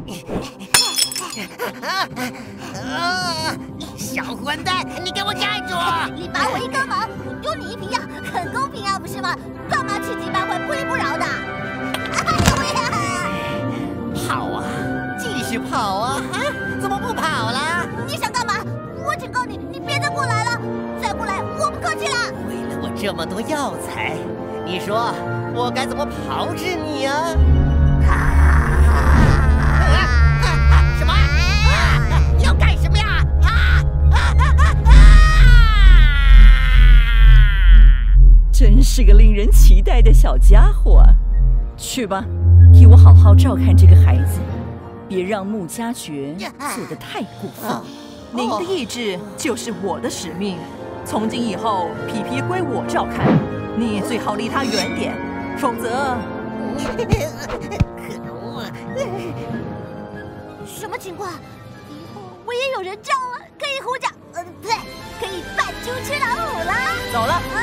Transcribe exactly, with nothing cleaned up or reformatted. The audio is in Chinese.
小混蛋，你给我站住！ 你帮我一个忙，我丢你一瓶药，很公平啊，不是吗？干嘛气急败坏、不依不饶的？ 跑啊，继续跑啊！啊，怎么不跑了？ 你想干嘛？我警告你，你别再过来了，再过来我不客气了。 为了我这么多药材，你说我该怎么炮制你啊？啊啊！什么？啊！要干什么呀？啊啊啊！ 真是个令人期待的小家伙啊！去吧，替我好好照看这个孩子，别让穆家爵做得太过分。 您的意志就是我的使命，从今以后，皮皮归我照看，你最好离他远点，否则…… 可恶！ 什么情况？以后我也有人罩了，可以胡讲，呃，不对，可以扮猪吃老虎了。 走了。